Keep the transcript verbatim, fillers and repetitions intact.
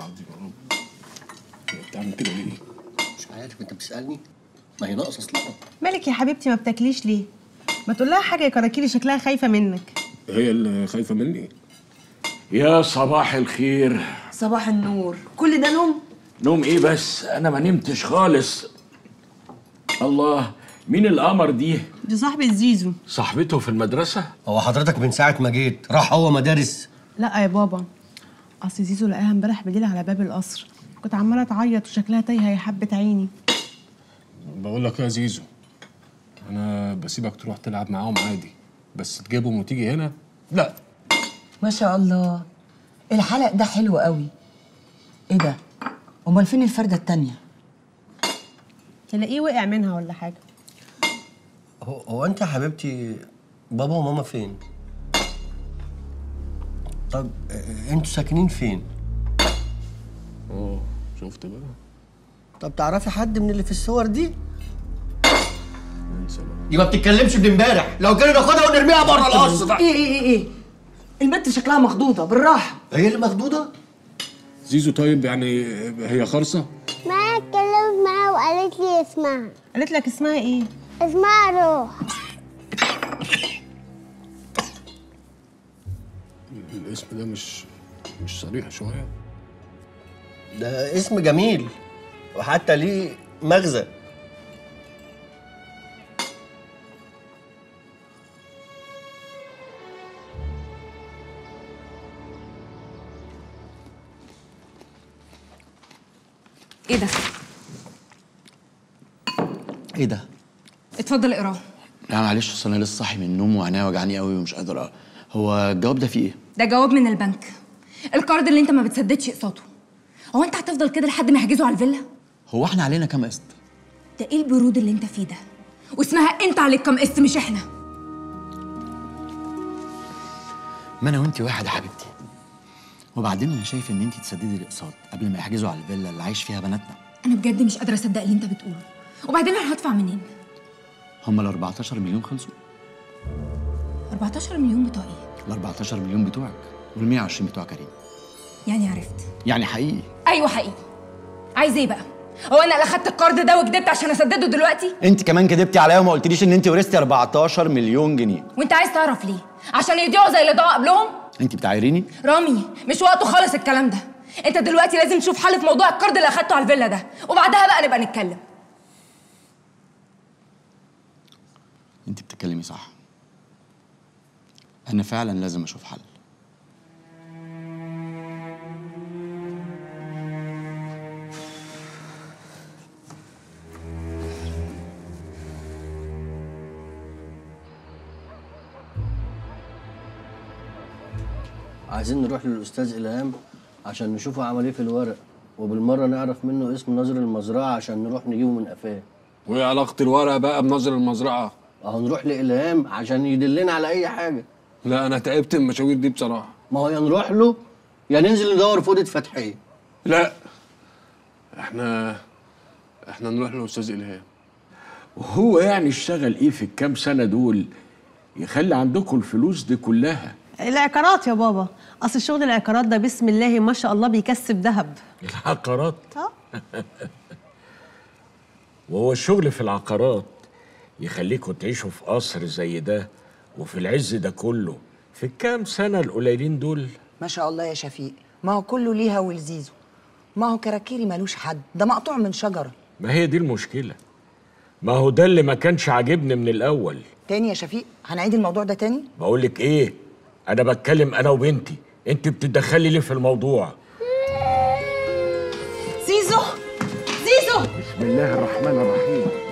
العظيم يا رب. هي بتعمل كده ليه؟ مش عارف، انت بتسالني؟ ما هي ناقصه اصلا. مالك يا حبيبتي ما بتاكليش ليه؟ ما تقول لها حاجه يا كراكيلي، شكلها خايفه منك. هي اللي خايفه مني؟ يا صباح الخير. صباح النور. كل ده نوم؟ نوم ايه بس؟ انا ما نمتش خالص. الله، مين القمر دي؟ دي صاحبة زيزو. صاحبته في المدرسة؟ هو حضرتك من ساعة ما جيت راح هو مدارس؟ لا يا بابا، اصل زيزو لقاها امبارح بالليل على باب القصر، كنت عمالة تعيط وشكلها تايهة يا حبة عيني. بقول لك يا زيزو، انا بسيبك تروح تلعب معاهم عادي، بس تجيبهم وتيجي هنا لا. ما شاء الله، الحلق ده حلو قوي. ايه ده؟ امال فين الفردة التانية؟ تلاقيه وقع منها ولا حاجة. هو, هو انت يا حبيبتي بابا وماما فين؟ طب انتوا ساكنين فين؟ اه شفت بقى. طب تعرفي حد من اللي في الصور دي؟ انسى بقى. دي ما بتتكلمش من امبارح، لو كنا ناخدها ونرميها بره القصر. ايه ايه ايه ايه؟ البنت شكلها مخضوضة، بالراحة. هي اللي مخضوضة؟ زيزو طيب يعني هي خرصة؟ ما اتكلمت معاها وقالت لي اسمها. قالت لك اسمها ايه؟ اسمها روح. الاسم ده مش مش صريح شوية؟ ده اسم جميل وحتى ليه مغزى. ايه ده؟ ايه ده؟ اتفضل اقراه. لا معلش، اصل انا لسه صاحي من النوم وعينيا وجعاني قوي ومش قادر اقرا. هو الجواب ده فيه ايه؟ ده جواب من البنك، القرض اللي انت ما بتسددش اقساطه. هو انت هتفضل كده لحد ما يحجزوا على الفيلا؟ هو احنا علينا كام قسط؟ ده ايه البرود اللي انت فيه ده؟ واسمها انت عليك كام قسط مش احنا. ما انا وانت واحد يا حبيبتي. وبعدين انا شايف ان انت تسددي الاقساط قبل ما يحجزوا على الفيلا اللي عايش فيها بناتنا. انا بجد مش قادره اصدق اللي انت بتقوله. وبعدين انا هدفع منين؟ هم ال أربعتاشر مليون خلصوا. أربعتاشر مليون بتوع ايه؟ ال أربعتاشر مليون بتوعك وال مية وعشرين بتوع كريم. يعني عرفت؟ يعني حقيقي. ايوه حقيقي. عايز ايه بقى؟ هو انا اللي اخدت القرض ده وكدبت عشان اسدده دلوقتي؟ انت كمان كدبتي عليا وما قلتليش ان انت ورثتي أربعتاشر مليون جنيه. وانت عايز تعرف ليه؟ عشان يضيعوا زي اللي ضاعوا قبلهم؟ انت بتعايريني؟ رامي مش وقته خالص الكلام ده. انت دلوقتي لازم تشوف حل في موضوع القرض اللي اخدته على الفيلا ده، وبعدها بقى نبقى نتكلم. انت بتتكلمي صح. انا فعلا لازم اشوف حل. عايزين نروح للاستاذ الهام عشان نشوفه عمل ايه في الورق، وبالمره نعرف منه اسم ناظر المزرعه عشان نروح نجيبه من قفاه. وايه علاقة الورقة بقى بناظر المزرعة؟ اهو نروح لإلهام عشان يدلنا على اي حاجه. لا انا تعبت من المشاوير دي بصراحة. ما هو يا نروح له يا ننزل ندور في اوضه فتحيه. لا احنا احنا نروح للاستاذ الهام. وهو يعني اشتغل ايه في الكام سنة دول يخلي عندكم الفلوس دي كلها؟ العقارات يا بابا، اصل شغل العقارات ده بسم الله ما شاء الله بيكسب ذهب. العقارات؟ اه. وهو الشغل في العقارات يخليكم تعيشوا في قصر زي ده وفي العز ده كله في الكام سنة القليلين دول؟ ما شاء الله يا شفيق، ما هو كله ليها ولزيزو. ما هو كراكيري ملوش حد، ده مقطوع من شجرة. ما هي دي المشكلة. ما هو ده اللي ما كانش عاجبني من الأول. تاني يا شفيق؟ هنعيد الموضوع ده تاني؟ بقولك إيه؟ أنا بتكلم أنا وبنتي، أنت بتتدخلي ليه في الموضوع؟ زيزو زيزو بسم الله الرحمن الرحيم.